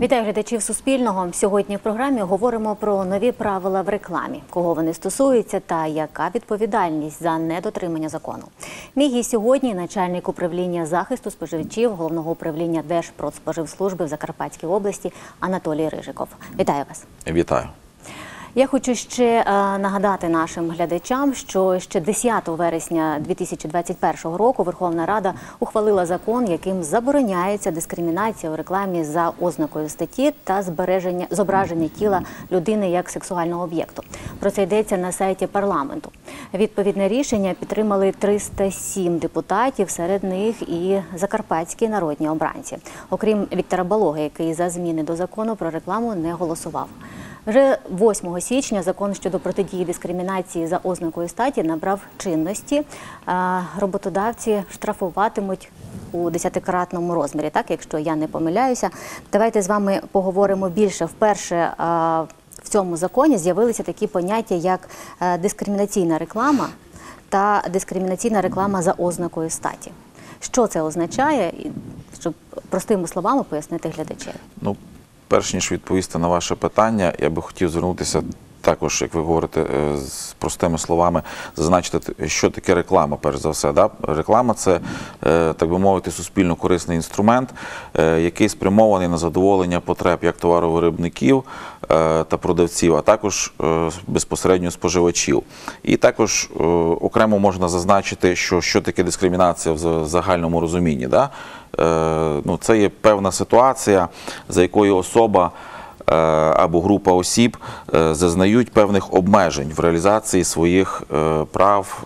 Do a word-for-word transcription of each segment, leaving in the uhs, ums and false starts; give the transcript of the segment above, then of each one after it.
Вітаю глядачів Суспільного. Сьогодні в програмі говоримо про нові правила в рекламі, кого вони стосуються та яка відповідальність за недотримання закону. Мій гість сьогодні – начальник управління захисту споживачів Головного управління Держпродспоживслужби в Закарпатській області Анатолій Рижиков. Вітаю вас. Вітаю. Я хочу ще е, нагадати нашим глядачам, що ще десятого вересня дві тисячі двадцять першого року Верховна Рада ухвалила закон, яким забороняється дискримінація у рекламі за ознакою статті та збереження, зображення тіла людини як сексуального об'єкту. Про це йдеться на сайті парламенту. Відповідне рішення підтримали триста сім депутатів, серед них і закарпатські народні обранці. Окрім Віктора Балоги, який за зміни до закону про рекламу не голосував. Вже восьмого січня закон щодо протидії дискримінації за ознакою статі набрав чинності. Роботодавці штрафуватимуть у десятикратному розмірі, так, якщо я не помиляюся. Давайте з вами поговоримо більше. Вперше в цьому законі з'явилися такі поняття, як дискримінаційна реклама та дискримінаційна реклама за ознакою статі. Що це означає, щоб простими словами пояснити глядачам? Ну, перш ніж відповісти на ваше питання, я би хотів звернутися також, як ви говорите, з простими словами, зазначити, що таке реклама, перш за все. Да? Реклама – це, так би мовити, суспільно-корисний інструмент, який спрямований на задоволення потреб як товаровиробників та продавців, а також безпосередньо споживачів. І також окремо можна зазначити, що, що таке дискримінація в загальному розумінні. Да? Ну, це є певна ситуація, за якою особа або група осіб зазнають певних обмежень в реалізації своїх прав,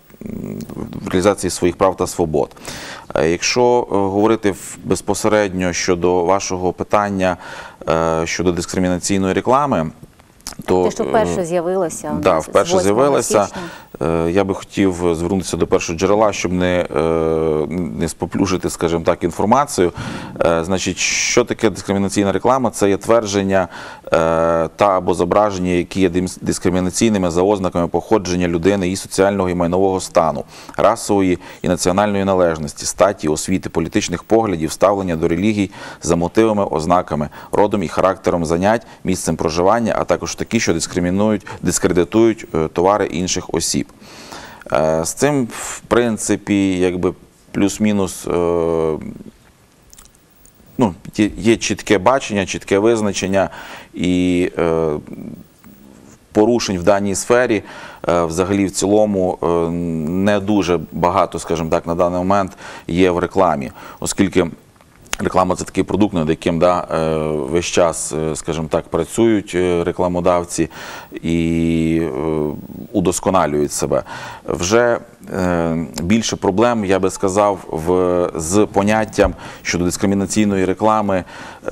в реалізації своїх прав та свобод. Якщо говорити безпосередньо щодо вашого питання щодо дискримінаційної реклами, то, те, що вперше з'явилося. Да, вперше з'явилося. Я би хотів звернутися до першого джерела, щоб не, не споплюжити, скажімо так, інформацію. Значить, що таке дискримінаційна реклама? Це є твердження та або зображення, які є дискримінаційними за ознаками походження людини, її соціального і майнового стану, расової і національної належності, статі, освіти, політичних поглядів, ставлення до релігій за мотивами, ознаками, родом і характером занять, місцем проживання, а також такі, що дискримінують, дискредитують товари інших осіб. З цим, в принципі, якби плюс-мінус, ну, є чітке бачення, чітке визначення і порушень в даній сфері взагалі в цілому не дуже багато, скажімо так, на даний момент є в рекламі, оскільки реклама – це такий продукт, над яким да, весь час, скажімо так, працюють рекламодавці і удосконалюють себе. Вже більше проблем, я би сказав, в, з поняттям щодо дискримінаційної реклами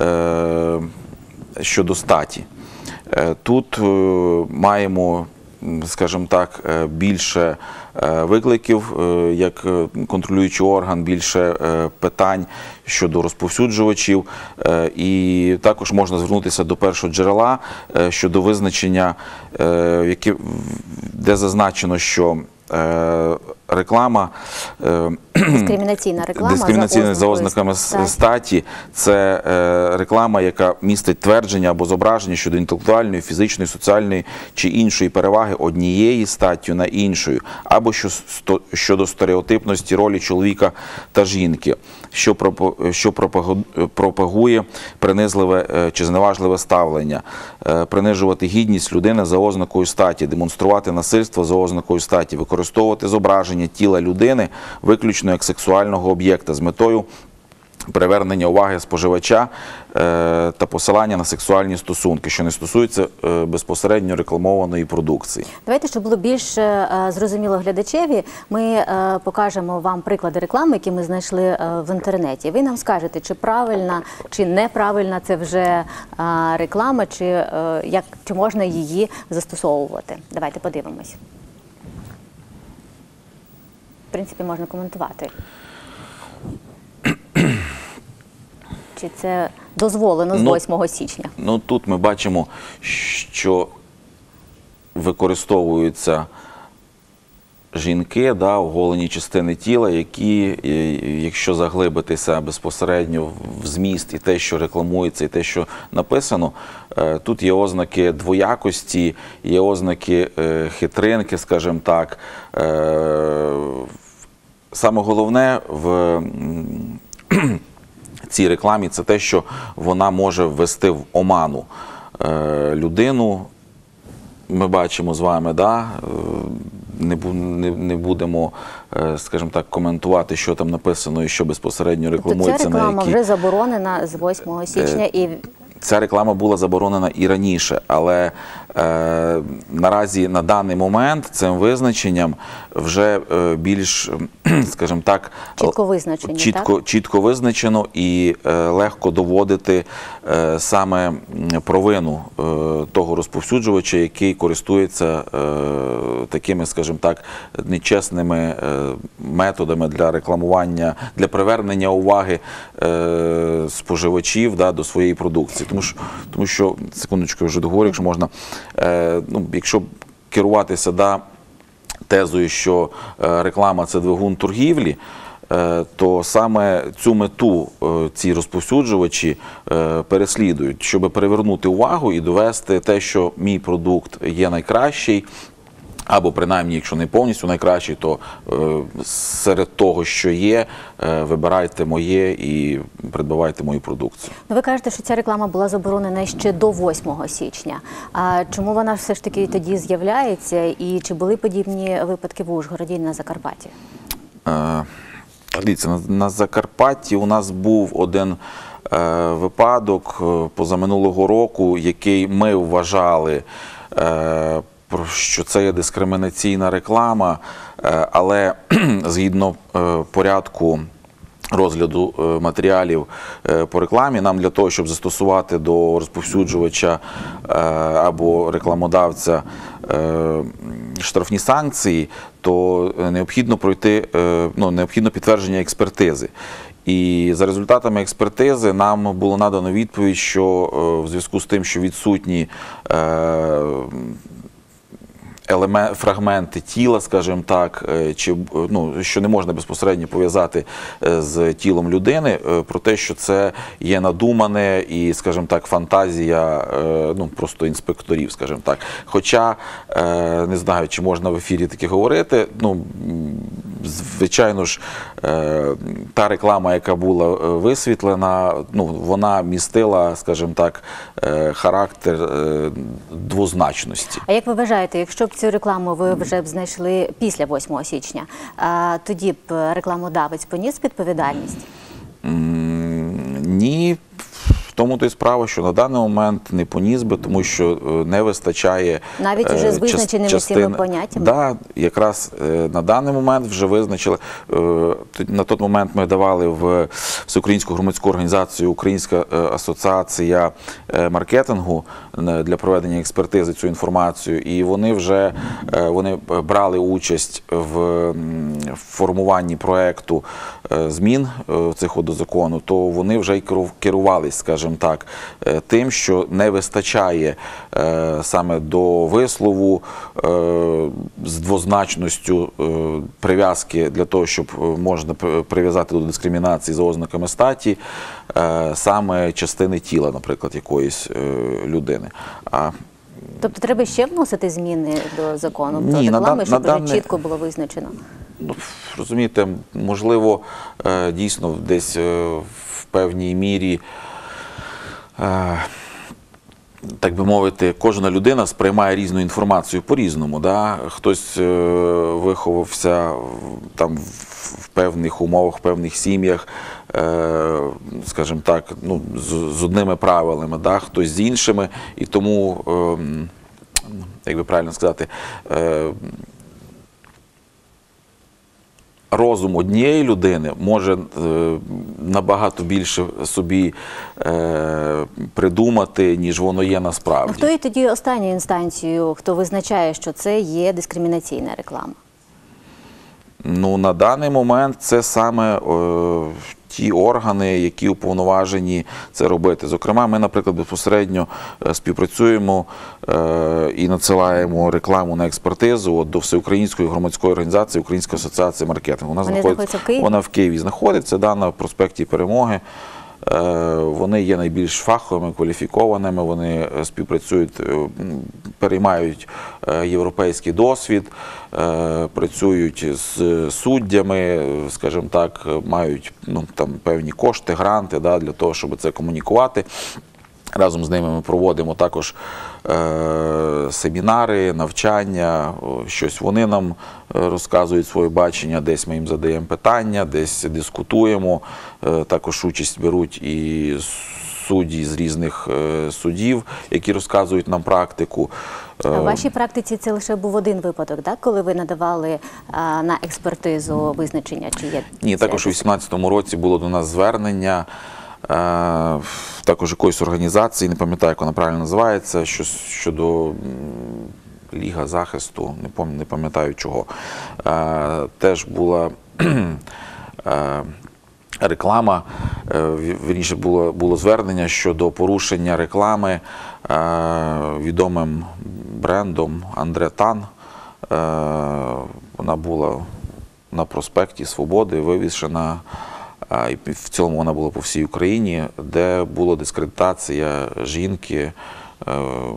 щодо статі. Тут маємо, скажімо так, більше викликів, як контролюючий орган, більше питань щодо розповсюджувачів, і також можна звернутися до першого джерела щодо визначення, де зазначено, що реклама, дискримінаційна реклама дискримінаційна за ознаками статі – це реклама, яка містить твердження або зображення щодо інтелектуальної, фізичної, соціальної чи іншої переваги однієї статтю на іншою, або щодо стереотипності ролі чоловіка та жінки, що пропагує принизливе чи зневажливе ставлення, принижувати гідність людини за ознакою статі, демонструвати насильство за ознакою статі, використовувати зображення тіла людини виключно як сексуального об'єкта з метою привернення уваги споживача та посилання на сексуальні стосунки, що не стосуються безпосередньо рекламованої продукції. Давайте, щоб було більш зрозуміло глядачеві, ми покажемо вам приклади реклами, які ми знайшли в інтернеті. Ви нам скажете, чи правильна, чи неправильна це вже реклама, чи, як, чи можна її застосовувати. Давайте подивимось. В принципі, можна коментувати. Чи це дозволено з восьмого січня? Ну, тут ми бачимо, що використовуються жінки, да, оголені частини тіла, які, якщо заглибитися безпосередньо в зміст і те, що рекламується, і те, що написано, тут є ознаки двоякості, є ознаки хитринки, скажімо так. Саме головне в цій рекламі – це те, що вона може ввести в оману людину. Ми бачимо з вами, да, не, не, не будемо, скажімо так, коментувати, що там написано і що безпосередньо рекламується. Тобто ця реклама на які... вже заборонена з восьмого січня і... Ця реклама була заборонена і раніше, але е, наразі на даний момент цим визначенням вже е, більш, скажімо так, чітко визначено, чітко, так? чітко визначено і е, легко доводити е, саме провину е, того розповсюджувача, який користується е, такими, скажімо так, нечесними е, методами для рекламування, для привернення уваги е, споживачів, да, до своєї продукції. Тому що, тому що, секундочку, я вже договорю, якщо можна, е, ну, якщо керуватися, да, тезою, що е, реклама – це двигун торгівлі, е, то саме цю мету е, ці розповсюджувачі е, переслідують, щоб привернути увагу і довести те, що мій продукт є найкращий, або принаймні, якщо не повністю найкращий, то е, серед того, що є, е, вибирайте моє і придбавайте мою продукцію. Ну, ви кажете, що ця реклама була заборонена ще до восьмого січня. А чому вона все ж таки тоді з'являється? І чи були подібні випадки в Ужгороді і на Закарпатті? Е, дивіться, на, на Закарпатті у нас був один е, випадок е, позаминулого року, який ми вважали е, що це є дискримінаційна реклама, але згідно порядку розгляду матеріалів по рекламі, нам для того, щоб застосувати до розповсюджувача або рекламодавця штрафні санкції, то необхідно пройти, ну, необхідно підтвердження експертизи. І за результатами експертизи нам було надано відповідь, що в зв'язку з тим, що відсутні елемент, фрагменти тіла, скажімо так, чи, ну, що не можна безпосередньо пов'язати з тілом людини, про те, що це є надумане і, скажімо так, фантазія, ну, просто інспекторів, скажімо так. Хоча, не знаю, чи можна в ефірі таке говорити, ну, звичайно ж, та реклама, яка була висвітлена, ну, вона містила, скажімо так, характер двозначності. А як ви вважаєте, якщо б цю рекламу ви вже б знайшли після восьмого січня, тоді б рекламодавець поніс відповідальність? Ні. В тому то й справа, що на даний момент не поніс би, тому що не вистачає навіть вже з визначеними частин... цими поняттями? Да, якраз на даний момент вже визначили. На той момент ми давали в Всеукраїнську громадську організацію Українська асоціація маркетингу для проведення експертизи цю інформацію, і вони вже вони брали участь в формуванні проекту змін цих до закону, то вони вже й керувались, скажімо так, тим, що не вистачає саме до вислову з двозначністю прив'язки для того, щоб можна прив'язати до дискримінації за ознаками статі саме частини тіла, наприклад, якоїсь людини. А Тобто треба ще вносити зміни до закону про Ні, реклами, на, щоб на вже дане... чітко було визначено? Ну, розумієте, можливо, дійсно десь в певній мірі, так би мовити, кожна людина сприймає різну інформацію по-різному. Да? Хтось виховався там в певних умовах, в певних сім'ях, скажімо так, ну, з, з одними правилами, да? Хтось з іншими, і тому, як би правильно сказати, розум однієї людини може е, набагато більше собі е, придумати, ніж воно є насправді. А хто є тоді останньою інстанцією, хто визначає, що це є дискримінаційна реклама? Ну, на даний момент це саме е, ті органи, які уповноважені це робити. Зокрема, ми, наприклад, безпосередньо е, співпрацюємо е, і надсилаємо рекламу на експертизу от, до Всеукраїнської громадської організації Українська асоціація маркетингу. Вона Вони знаходиться, знаходяться в Києві? Вона в Києві знаходиться, да, на проспекті Перемоги. Е, Вони є найбільш фаховими, кваліфікованими, вони е, співпрацюють, е, м, переймають е, європейський досвід, е, працюють з суддями, е, скажімо так, мають ну, там, певні кошти, гранти, да, для того, щоб це комунікувати. Разом з ними ми проводимо також е, семінари, навчання, о, щось вони нам е, розказують своє бачення, десь ми їм задаємо питання, десь дискутуємо. Е, також участь беруть і судді з різних е, судів, які розказують нам практику. А в вашій практиці це лише був один випадок, так? Коли ви надавали а, на експертизу визначення, чи є? Ні, також у вісімнадцятому році було до нас звернення е, також якоїсь організації, не пам'ятаю, як вона правильно називається, що, щодо м, Ліга захисту, не, пам, не пам'ятаю чого. Е, теж була е, реклама, е, вірніше було, було звернення щодо порушення реклами е, відомим брендом Андре Тан. Е, вона була на проспекті Свободи вивішена, а, і в цілому вона була по всій Україні, де була дискредитація жінки. Е,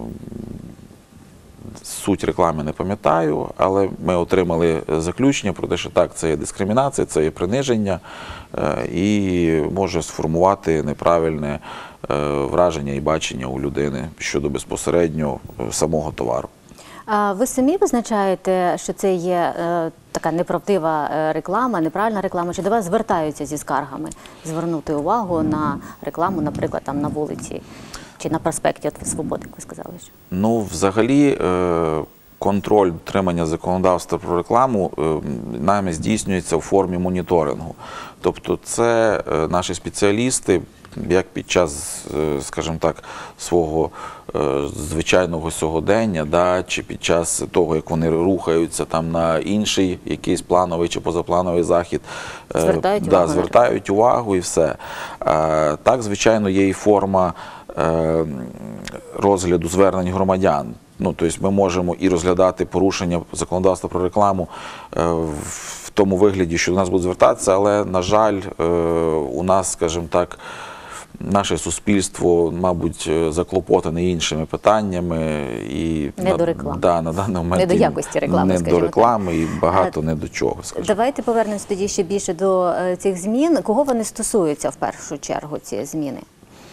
Суть реклами не пам'ятаю, але ми отримали заключення про те, що так, це є дискримінація, це є приниження е, і може сформувати неправильне е, враження і бачення у людини щодо безпосередньо е, самого товару. А ви самі визначаєте, що це є е, така неправдива е, реклама, неправильна реклама, чи до вас звертаються зі скаргами звернути увагу на рекламу, наприклад, там на вулиці чи на проспекті от Свободи, як ви сказали? Що? Ну, взагалі, е, контроль дотримання законодавства про рекламу е, нами здійснюється у формі моніторингу. Тобто це е, наші спеціалісти, як під час, е, скажімо так, свого е, звичайного сьогодення, да, чи під час того, як вони рухаються там на інший якийсь плановий чи позаплановий захід, е, Звертають да, увагу. звертають увагу і все. Е, так, звичайно, є і форма е, розгляду звернень громадян. Ну, тобто ми можемо і розглядати порушення законодавства про рекламу е, в тому вигляді, що до нас будуть звертатися, але, на жаль, е, у нас, скажімо так, наше суспільство, мабуть, заклопотане іншими питаннями. І Не на, до реклами. Да, на даний момент Не до якості реклами, не скажімо до реклами так. і багато не до чого, скажімо. Давайте повернемось тоді ще більше до е, цих змін. Кого вони стосуються в першу чергу, ці зміни?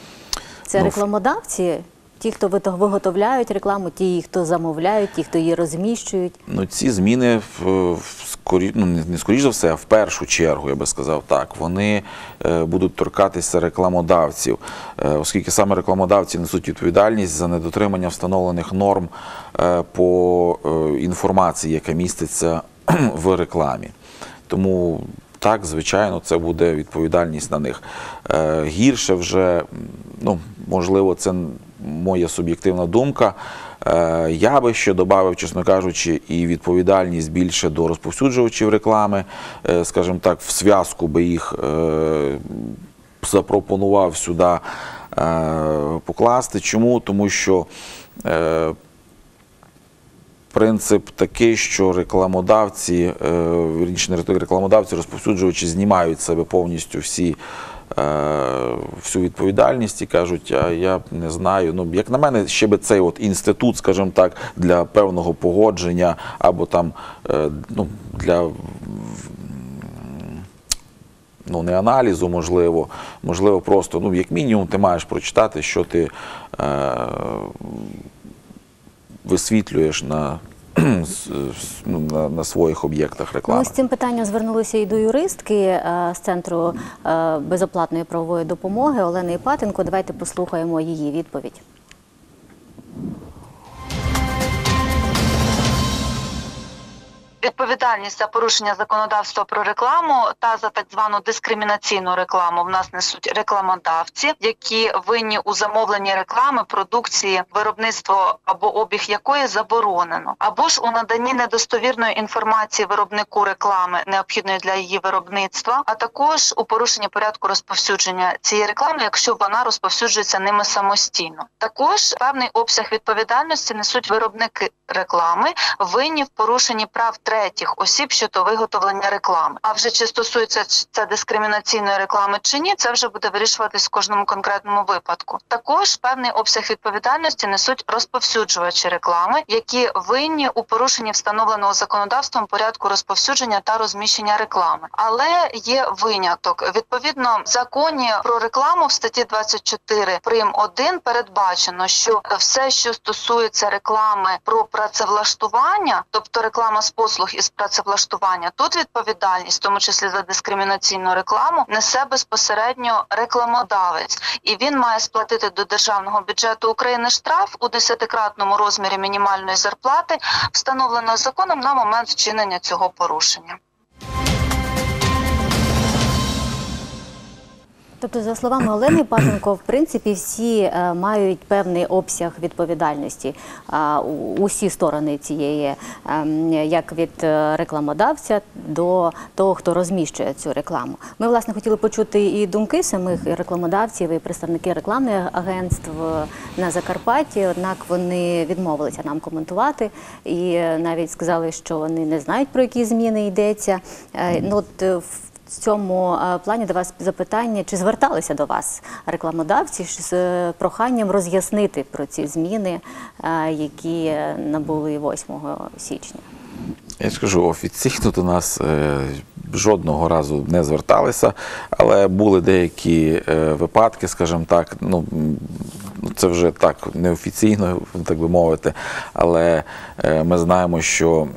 Це Ну, рекламодавці? Ті, хто виготовляють рекламу, ті, хто замовляють, ті, хто її розміщують? Ну, ці зміни, в, в скорі, ну, не, не скоріш за все, а в першу чергу, я би сказав так, вони е, будуть торкатися рекламодавців, е, оскільки саме рекламодавці несуть відповідальність за недотримання встановлених норм е, по е, інформації, яка міститься в рекламі. Тому так, звичайно, це буде відповідальність на них. Е, гірше вже, ну, можливо, це моя суб'єктивна думка, е, я би ще додав, чесно кажучи, і відповідальність більше до розповсюджувачів реклами, е, скажімо так, в зв'язку би їх е, запропонував сюди е, покласти. Чому? Тому що е, принцип такий, що рекламодавці, вірніше не рекламодавці, розповсюджувачі знімають з себе повністю всі, всю відповідальність і кажуть, а я не знаю. Ну, як на мене, ще би цей от інститут, скажімо так, для певного погодження або там, ну, для, ну, не аналізу, можливо, можливо, просто, ну, як мінімум, ти маєш прочитати, що ти е, висвітлюєш на, ну, на, на своїх об'єктах реклами. Ми з цим питанням звернулися і до юристки е, з Центру е, безоплатної правової допомоги Олени Іпатенко. Давайте послухаємо її відповідь. Відповідальність за порушення законодавства про рекламу та за так звану дискримінаційну рекламу в нас несуть рекламодавці, які винні у замовленні реклами продукції, виробництво або обіг якої заборонено, або ж у наданні недостовірної інформації виробнику реклами, необхідної для її виробництва, а також у порушенні порядку розповсюдження цієї реклами, якщо вона розповсюджується ними самостійно. Також певний обсяг відповідальності несуть виробники реклами, винні в порушенні прав третіх осіб щодо виготовлення реклами. А вже чи стосується це дискримінаційної реклами чи ні, це вже буде вирішуватись в кожному конкретному випадку. Також певний обсяг відповідальності несуть розповсюджувачі реклами, які винні у порушенні встановленого законодавством порядку розповсюдження та розміщення реклами. Але є виняток. Відповідно, в законі про рекламу в статті двадцять чотири прим. один передбачено, що все, що стосується реклами про працевлаштування, тобто реклама з послуг із працевлаштування, тут відповідальність, в тому числі за дискримінаційну рекламу, несе безпосередньо рекламодавець. І він має сплатити до Державного бюджету України штраф у десятикратному розмірі мінімальної зарплати, встановленого законом на момент вчинення цього порушення. Тобто, за словами Олени Пасенко, в принципі, всі е, мають певний обсяг відповідальності, е, усі сторони цієї, е, як від е, рекламодавця до того, хто розміщує цю рекламу. Ми, власне, хотіли почути і думки самих рекламодавців, і представники рекламних агентств на Закарпатті, однак вони відмовилися нам коментувати і навіть сказали, що вони не знають, про які зміни йдеться. Е, ну, от, в В цьому плані до вас запитання, чи зверталися до вас рекламодавці з проханням роз'яснити про ці зміни, які набули восьмого січня? Я скажу, офіційно до нас е, жодного разу не зверталися, але були деякі е, випадки, скажімо так, ну, це вже так неофіційно, так би мовити, але е, ми знаємо, що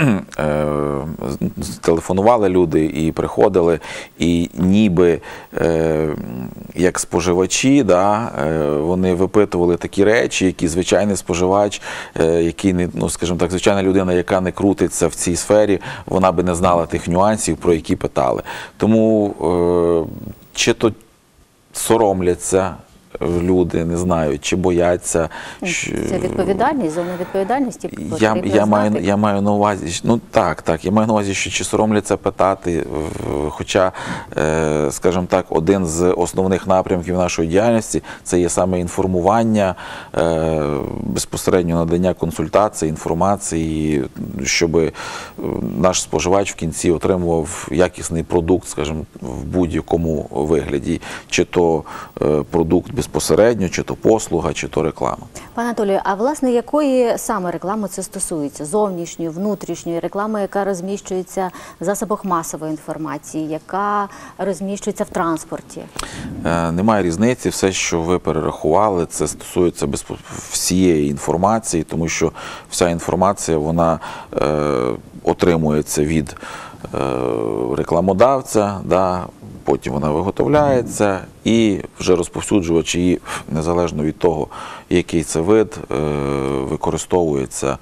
телефонували люди і приходили, і ніби е, як споживачі, да, е, вони випитували такі речі, які звичайний споживач, е, який не, ну, скажімо так, звичайна людина, яка не крутиться в цій сфері, вона би не знала тих нюансів, про які питали. Тому е, чи то соромляться люди, не знаю, чи бояться. Це відповідальність, зона відповідальності я, потрібно я, знати. маю, я маю на увазі, ну так, так, я маю на увазі, що чи соромляться питати, хоча, е, скажімо так, один з основних напрямків нашої діяльності – це є саме інформування, е, безпосередньо надання консультацій, інформації, щоб наш споживач в кінці отримував якісний продукт, скажімо, в будь-якому вигляді, чи то е, продукт безпосередньо, чи то послуга, чи то реклама. Пане Анатолію, а власне якої саме реклами це стосується? Зовнішньої, внутрішньої реклами, яка розміщується в засобах масової інформації, яка розміщується в транспорті? Е, немає різниці. Все, що ви перерахували, це стосується безпо... всієї інформації, тому що вся інформація, вона е, отримується від е, рекламодавця, да, потім вона виготовляється і вже розповсюджувач її, незалежно від того, який це вид, використовується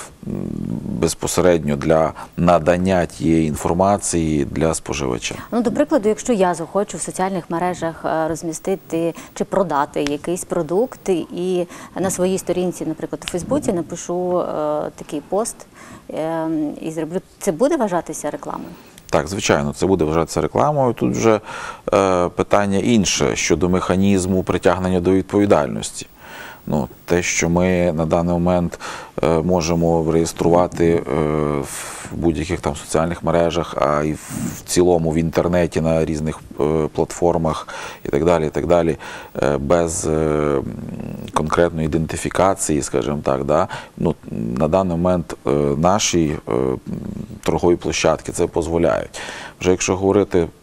безпосередньо для надання тієї інформації для споживача. Ну, до прикладу, якщо я захочу в соціальних мережах розмістити чи продати якийсь продукт і на своїй сторінці, наприклад, у Фейсбуці напишу е, такий пост е, і зроблю, це буде вважатися рекламою? Так, звичайно, це буде вважатися рекламою. Тут вже е, питання інше щодо механізму притягнення до відповідальності. Ну, те, що ми на даний момент е, можемо реєструвати е, в будь-яких там соціальних мережах, а і в цілому в інтернеті на різних е, платформах і так далі, і так далі, е, без е, конкретної ідентифікації, скажімо так, да, ну, на даний момент е, наші е, торгові площадки це дозволяють. Вже якщо говорити, е,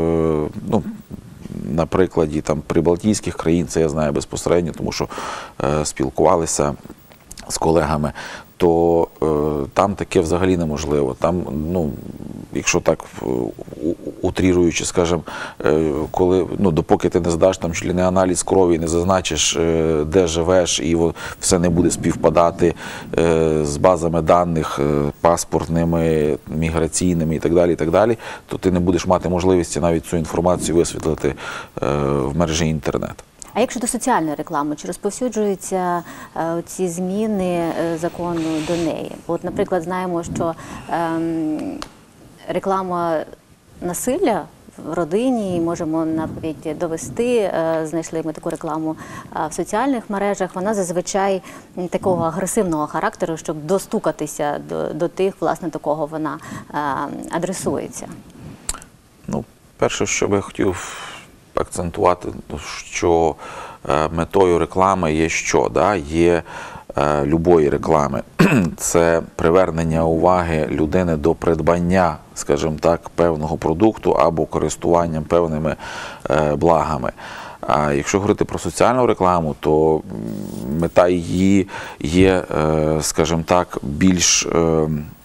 ну, на прикладі там прибалтійських країн, це я знаю безпосередньо, тому що е, спілкувалися з колегами, то е, там таке взагалі неможливо. Там, ну, якщо так утріруючи, скажімо, е, коли, ну, допоки ти не здаш там члений аналіз крові, не зазначиш, е, де живеш, і о, все не буде співпадати е, з базами даних е, паспортними, міграційними і так далі, і так далі, то ти не будеш мати можливості навіть цю інформацію висвітлити е, в мережі інтернет. А як щодо соціальної реклами, чи розповсюджуються е, ці зміни е, закону до неї? От, наприклад, знаємо, що е, реклама насилля в родині, і можемо навіть довести, е, знайшли ми таку рекламу е, в соціальних мережах, вона зазвичай такого агресивного характеру, щоб достукатися до, до тих, власне, до кого вона е, адресується. Ну, перше, що би я хотів акцентувати, що е, метою реклами є що? Да? Є е, любої реклами. Це привернення уваги людини до придбання, скажімо так, певного продукту або користуванням певними е, благами. А якщо говорити про соціальну рекламу, то мета її є, е, скажімо так, більш е,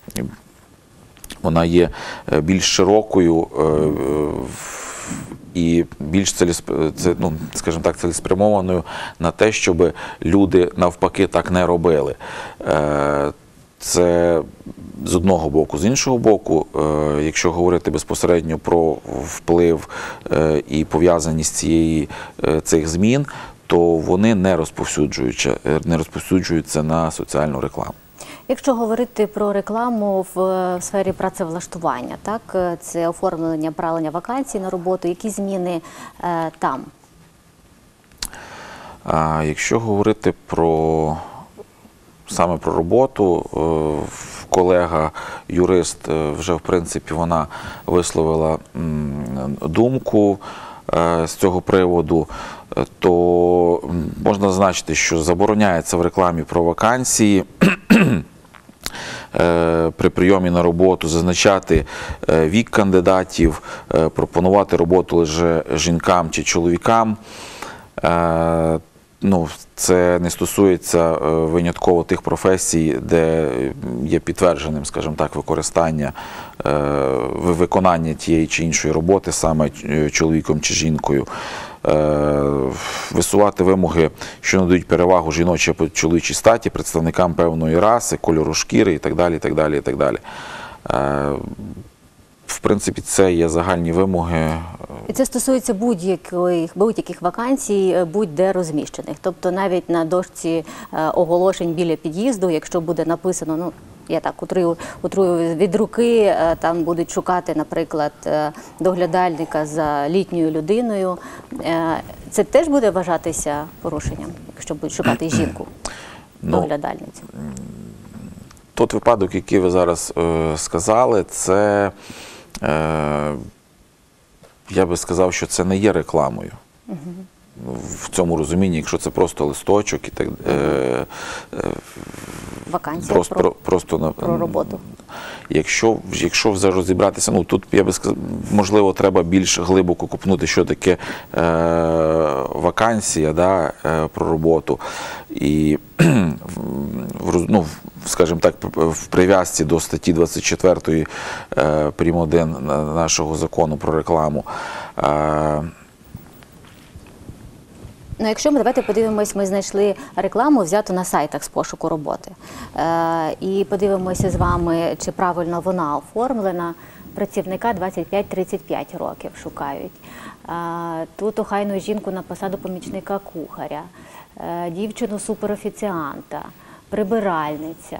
вона є більш широкою е, і більш цілесп... це, ну, скажімо так, цілеспрямованою на те, щоб люди навпаки так не робили. Це з одного боку. З іншого боку, якщо говорити безпосередньо про вплив і пов'язаність цієї, цих змін, то вони не розповсюджуються, не розповсюджуються на соціальну рекламу. Якщо говорити про рекламу в сфері працевлаштування, так, це оформлення, правлення вакансій на роботу, які зміни е, там? А якщо говорити про саме про роботу, е, колега, юрист, е, вже в принципі вона висловила м, думку е, з цього приводу, то можна зазначити, що забороняється в рекламі про вакансії при прийомі на роботу зазначати вік кандидатів, пропонувати роботу лише жінкам чи чоловікам. Ну, це не стосується винятково тих професій, де є підтвердженим, скажімо так, використання, виконання тієї чи іншої роботи саме чоловіком чи жінкою. Висувати вимоги, що надають перевагу жіночій або чоловічій статі, представникам певної раси, кольору шкіри і так далі, і так далі, і так далі. В принципі, це є загальні вимоги. І це стосується будь-яких будь-яких вакансій, будь-де розміщених. Тобто навіть на дошці оголошень біля під'їзду, якщо буде написано, ну, я так утрую, утрую від руки, там будуть шукати, наприклад, доглядальника за літньою людиною. Це теж буде вважатися порушенням, якщо будуть шукати жінку, доглядальницю? Ну, той випадок, який ви зараз е, сказали, це, е, я би сказав, що це не є рекламою. Угу. В цьому розумінні, якщо це просто листочок і так е, е, вакансія просто, про, просто на, про роботу. Якщо, якщо вже розібратися, ну тут, я би сказав, можливо, треба більш глибоко копнути, що таке е, вакансія, да, е, про роботу. І, ну, скажімо так, в прив'язці до статті двадцять четвертої е, прим. один нашого закону про рекламу. Е, Ну, якщо ми, давайте подивимось, ми знайшли рекламу, взяту на сайтах з пошуку роботи. Е, і подивимося з вами, чи правильно вона оформлена. Працівника двадцять п'ять тридцять п'ять років шукають. Е, тут охайну жінку на посаду помічника кухаря, е, дівчину суперофіціанта, прибиральниця.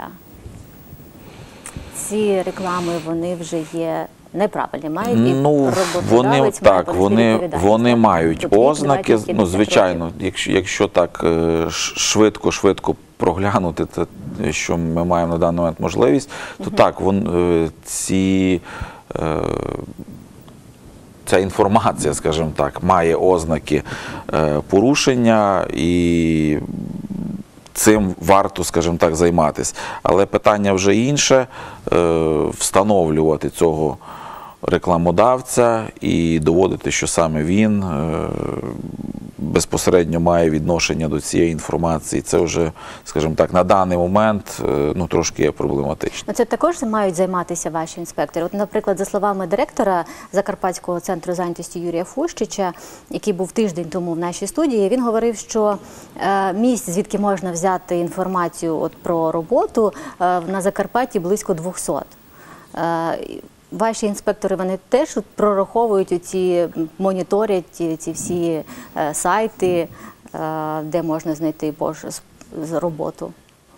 Ці реклами, вони вже є неправильні, мають і ну, вони так, вони, вони мають тобто, ознаки, ну, звичайно, якщо, якщо так швидко-швидко проглянути те, що ми маємо на даний момент можливість, то угу. так, вон, ці, ця інформація, скажімо так, має ознаки порушення і цим варто, скажімо так, займатися. Але питання вже інше, встановлювати цього рекламодавця і доводити, що саме він е, безпосередньо має відношення до цієї інформації. Це вже, скажімо так, на даний момент е, ну, трошки є проблематично. Ну, це також мають займатися ваші інспектори. От, наприклад, за словами директора Закарпатського центру зайнятості Юрія Фущича, який був тиждень тому в нашій студії, він говорив, що е, місць, звідки можна взяти інформацію от, про роботу, е, на Закарпатті близько двохсот. Е, Ваші інспектори, вони теж от прораховують оці, моніторять ці, ці всі е, сайти, е, де можна знайти боже, з, з роботу?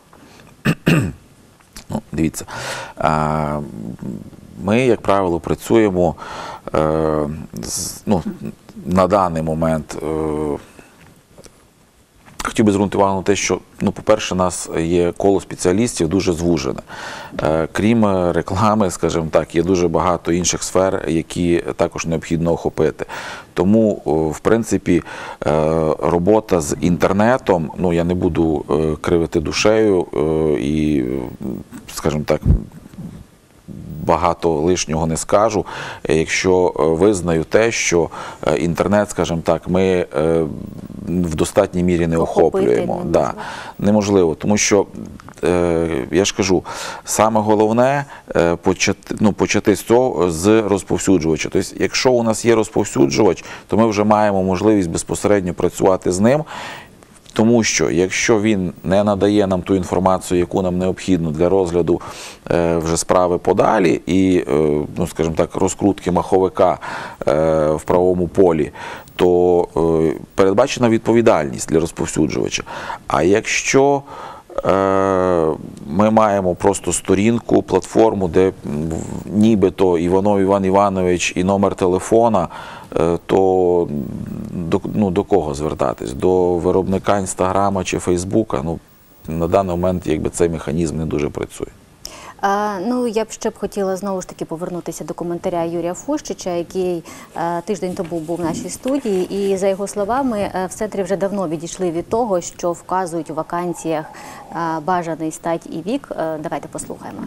Ну, дивіться, а, ми, як правило, працюємо е, з, ну, на даний момент. Е, Хотів би звернути увагу на те, що, ну, по-перше, у нас є коло спеціалістів дуже звужене. Е, крім реклами, скажімо так, є дуже багато інших сфер, які також необхідно охопити. Тому, о, в принципі, е, робота з інтернетом, ну, я не буду е, кривити душею е, і, скажімо так, багато лишнього не скажу, якщо визнаю те, що інтернет, скажімо так, ми в достатній мірі не охоплюємо. Неможливо. Да, неможливо, тому що, я ж кажу, саме головне почати, ну, почати з цього, з розповсюджувача. Тобто, якщо у нас є розповсюджувач, то ми вже маємо можливість безпосередньо працювати з ним. Тому що, якщо він не надає нам ту інформацію, яку нам необхідно для розгляду е, вже справи подалі і, е, ну, скажімо так, розкрутки маховика е, в правовому полі, то е, передбачена відповідальність для розповсюджувача. А якщо е, ми маємо просто сторінку, платформу, де нібито Іванов Іван Іванович і номер телефона, то до, ну, до кого звертатись? До виробника Інстаграма чи Фейсбука? Ну, на даний момент якби цей механізм не дуже працює. А, ну, я б ще б хотіла знову ж таки повернутися до коментаря Юрія Фущича, який а, тиждень тому був в нашій студії. І, за його словами, в центрі вже давно відійшли від того, що вказують у вакансіях а, бажаний стать і вік. А, давайте послухаємо.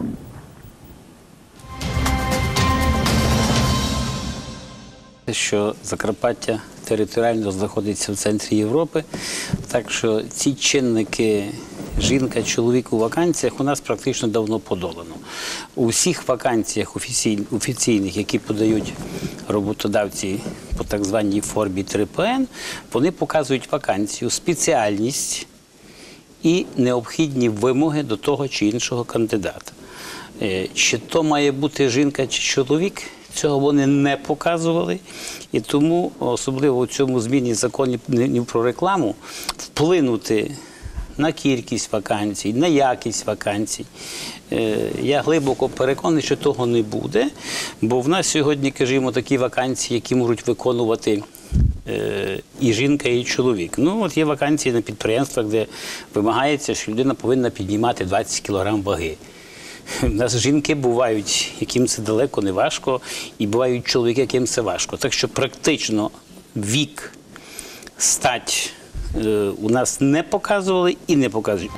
Що Закарпаття територіально знаходиться в центрі Європи, так що ці чинники жінка, чоловік у вакансіях у нас практично давно подолано. У всіх вакансіях офіційних, які подають роботодавці по так званій формі три пе ен, вони показують вакансію, спеціальність і необхідні вимоги до того чи іншого кандидата. Чи то має бути жінка чи чоловік, цього вони не показували, і тому, особливо у цьому зміні законів про рекламу, вплинути на кількість вакансій, на якість вакансій. Я глибоко переконаний, що того не буде, бо в нас сьогодні, кажімо, такі вакансії, які можуть виконувати і жінка, і чоловік. Ну, от є вакансії на підприємствах, де вимагається, що людина повинна піднімати двадцять кілограм ваги. У нас жінки бувають, яким це далеко не важко, і бувають чоловіки, яким це важко. Так що практично вік, стать е, у нас не показували і не показують.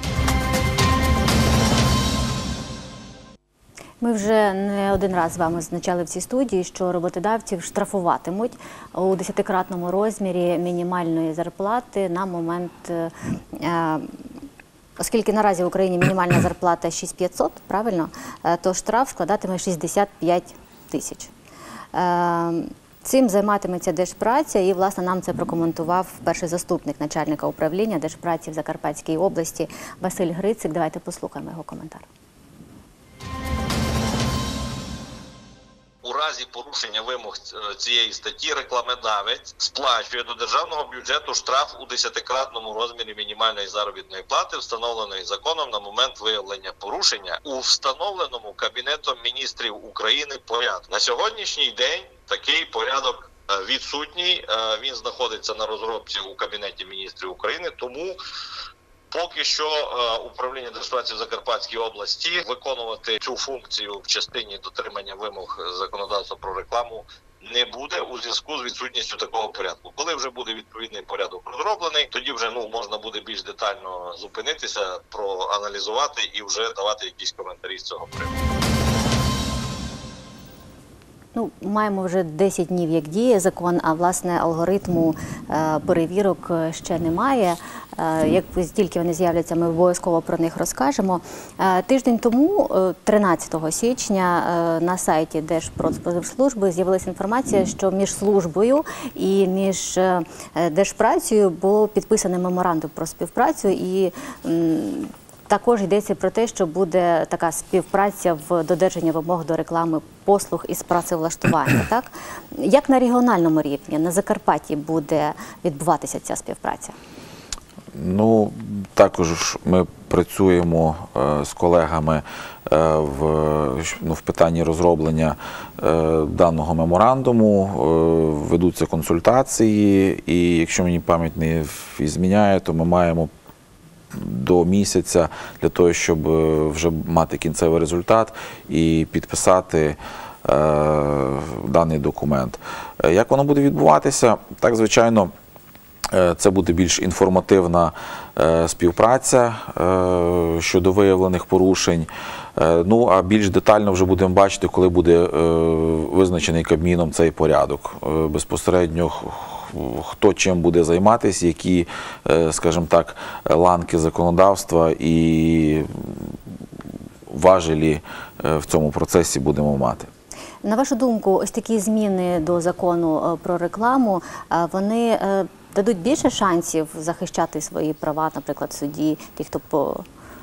Ми вже не один раз з вами зазначали в цій студії, що роботодавців штрафуватимуть у десятикратному розмірі мінімальної зарплати на момент, е, оскільки наразі в Україні мінімальна зарплата шість тисяч п'ятсот, правильно, то штраф складатиме шістдесят п'ять тисяч. Цим займатиметься Держпраця, і, власне, нам це прокоментував перший заступник начальника управління Держпраці в Закарпатській області Василь Грицик. Давайте послухаємо його коментар. У разі порушення вимог цієї статті рекламодавець сплачує до державного бюджету штраф у десятикратному розмірі мінімальної заробітної плати, встановленої законом на момент виявлення порушення у встановленому Кабінетом міністрів України порядку. На сьогоднішній день такий порядок відсутній, він знаходиться на розробці у Кабінеті міністрів України, тому поки що управління Держпраці в Закарпатській області виконувати цю функцію в частині дотримання вимог законодавства про рекламу не буде у зв'язку з відсутністю такого порядку. Коли вже буде відповідний порядок розроблений, тоді вже ну можна буде більш детально зупинитися, проаналізувати і вже давати якісь коментарі з цього приводу. Ну, маємо вже десять днів, як діє закон, а власне алгоритму е, перевірок ще немає. Е, як тільки вони з'являться, ми обов'язково про них розкажемо. Е, тиждень тому, е, тринадцятого січня, е, на сайті Держпродспоживслужби з'явилася інформація, що між службою і між е, Держпрацею було підписано меморандум про співпрацю, і м, також йдеться про те, що буде така співпраця в додержанні вимог до реклами послуг із працевлаштування. Так? Як на регіональному рівні, на Закарпатті буде відбуватися ця співпраця? Ну, також ми працюємо е, з колегами е, в, ну, в питанні розроблення е, даного меморандуму, е, ведуться консультації, і якщо мені пам'ять не зміняє, то ми маємо до місяця для того, щоб вже мати кінцевий результат і підписати е, даний документ. Як воно буде відбуватися? Так, звичайно, е, це буде більш інформативна е, співпраця е, щодо виявлених порушень. Е, ну, а більш детально вже будемо бачити, коли буде е, визначений Кабміном цей порядок. Е, безпосередньо хто чим буде займатися, які, скажімо так, ланки законодавства і важелі в цьому процесі будемо мати. На вашу думку, ось такі зміни до закону про рекламу, вони дадуть більше шансів захищати свої права, наприклад, в суді, ті, хто по...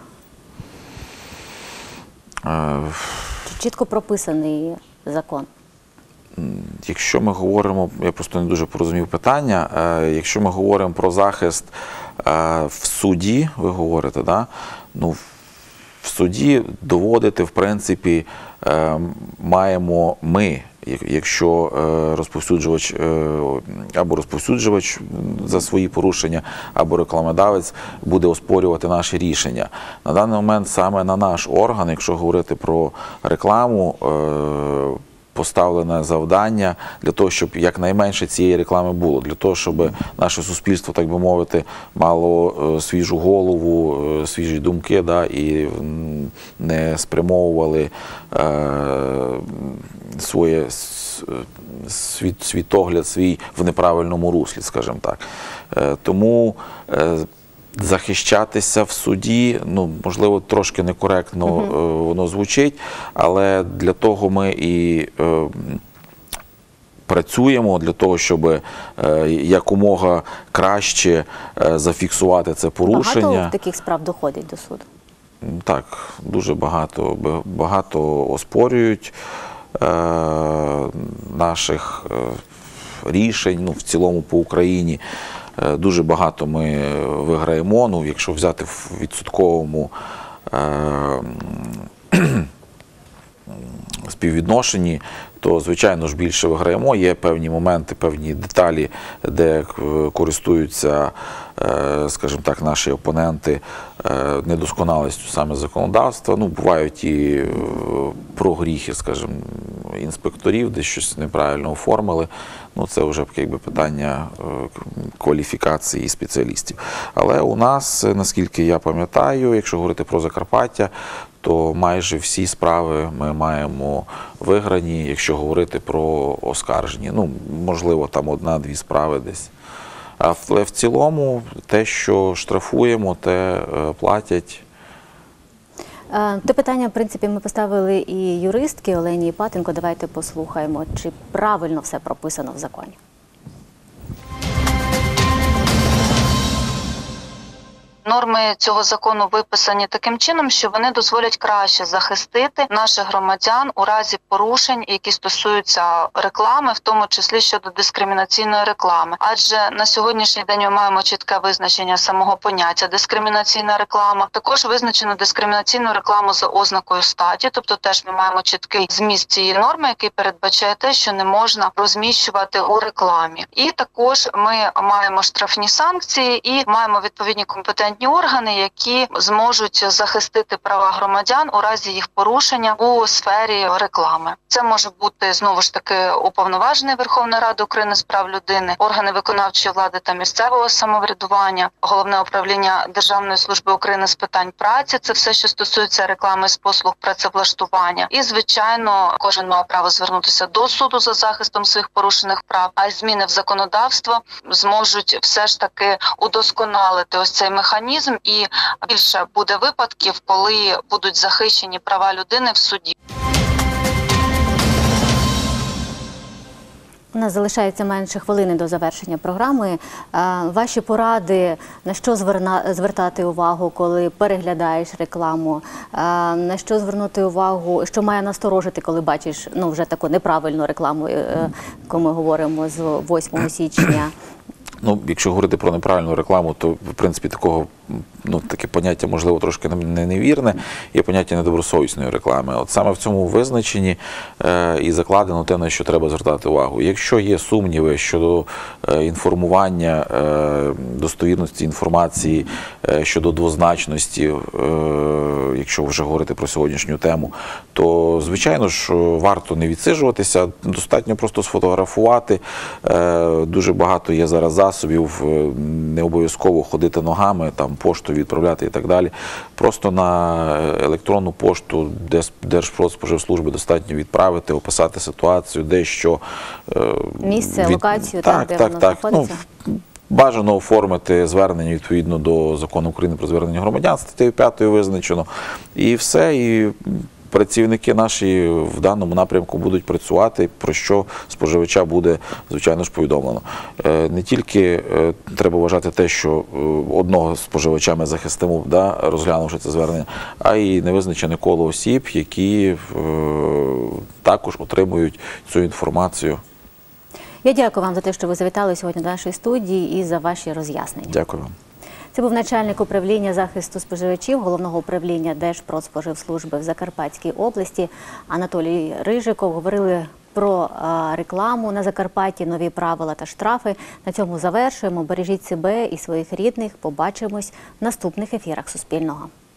чітко прописаний закон? Якщо ми говоримо, я просто не дуже порозумів питання, якщо ми говоримо про захист в суді, ви говорите, да? Ну, в суді доводити, в принципі, маємо ми, якщо розповсюджувач або розповсюджувач за свої порушення, або рекламодавець буде оспорювати наші рішення. На даний момент саме на наш орган, якщо говорити про рекламу, поставлене завдання для того, щоб якнайменше цієї реклами було, для того, щоб наше суспільство, так би мовити, мало свіжу голову, свіжі думки, да, і не спрямовували е, своє світ, світогляд свій в неправильному руслі, скажімо так. Е, тому е, захищатися в суді, ну, можливо, трошки некоректно uh-huh. воно звучить, але для того ми і е, працюємо, для того, щоб е, якомога краще е, зафіксувати це порушення. Багато таких справ доходить до суду? Так, дуже багато. Багато оспорюють е, наших е, рішень, ну, в цілому по Україні. Дуже багато ми виграємо, ну, якщо взяти в відсотковому е, співвідношенні, то, звичайно ж, більше виграємо. Є певні моменти, певні деталі, де користуються, е, скажімо так, наші опоненти е, недосконалістю саме законодавства. Ну, бувають і прогріхи, скажімо, інспекторів, де щось неправильно оформили. Ну, це вже якби питання кваліфікації спеціалістів. Але у нас, наскільки я пам'ятаю, якщо говорити про Закарпаття, то майже всі справи ми маємо виграні, якщо говорити про оскаржені. Ну, можливо, там одна-дві справи десь. Але в цілому те, що штрафуємо, те платять. Те питання, в принципі, ми поставили і юристки Олені Іпатенко. Давайте послухаємо, чи правильно все прописано в законі. Норми цього закону виписані таким чином, що вони дозволять краще захистити наших громадян у разі порушень, які стосуються реклами, в тому числі щодо дискримінаційної реклами. Адже на сьогоднішній день ми маємо чітке визначення самого поняття дискримінаційна реклама. Також визначено дискримінаційну рекламу за ознакою статі, тобто теж ми маємо чіткий зміст цієї норми, який передбачає те, що не можна розміщувати у рекламі. І також ми маємо штрафні санкції і маємо відповідні компетентні відповідні органи, які зможуть захистити права громадян у разі їх порушення у сфері реклами. Це може бути, знову ж таки, уповноважений Верховної Ради України з прав людини, органи виконавчої влади та місцевого самоврядування, Головне управління Державної служби України з питань праці, це все, що стосується реклами з послуг працевлаштування. І, звичайно, кожен має право звернутися до суду за захистом своїх порушених прав, а зміни в законодавство зможуть все ж таки удосконалити ось цей механізм, і більше буде випадків, коли будуть захищені права людини в суді. У нас залишається менше хвилини до завершення програми. Ваші поради, на що звертати увагу, коли переглядаєш рекламу, на що звернути увагу, що має насторожити, коли бачиш ну, вже таку неправильну рекламу, яку ми говоримо з восьмого січня? Ну, якщо говорити про неправильну рекламу, то, в принципі, такого, ну, таке поняття, можливо, трошки не невірне, є поняття недобросовісної реклами. От саме в цьому визначенні е, і закладено те, на що треба звертати увагу. Якщо є сумніви щодо е, інформування, е, достовірності інформації, е, щодо двозначності, е, якщо вже говорити про сьогоднішню тему, то, звичайно ж, варто не відсиджуватися, достатньо просто сфотографувати. Е, дуже багато є зараз засобів, не обов'язково ходити ногами, там пошту відправляти і так далі. Просто на електронну пошту Держпродспоживслужби достатньо відправити, описати ситуацію, де що. Місце, від... локацію, так, так, де так, воно так. знаходиться? Ну, бажано оформити звернення відповідно до Закону України про звернення громадян, статтею п'ятою визначено. І все, і працівники наші в даному напрямку будуть працювати, про що споживача буде, звичайно ж, повідомлено. Не тільки треба вважати те, що одного споживача ми захистимо, да, розглянувши це звернення, а й невизначене коло осіб, які також отримують цю інформацію. Я дякую вам за те, що ви завітали сьогодні до нашої студії і за ваші роз'яснення. Дякую вам. Це був начальник управління захисту споживачів Головного управління Держпродспоживслужби в Закарпатській області Анатолій Рижиков. Говорили про рекламу на Закарпатті, нові правила та штрафи. На цьому завершуємо. Бережіть себе і своїх рідних. Побачимось в наступних ефірах Суспільного.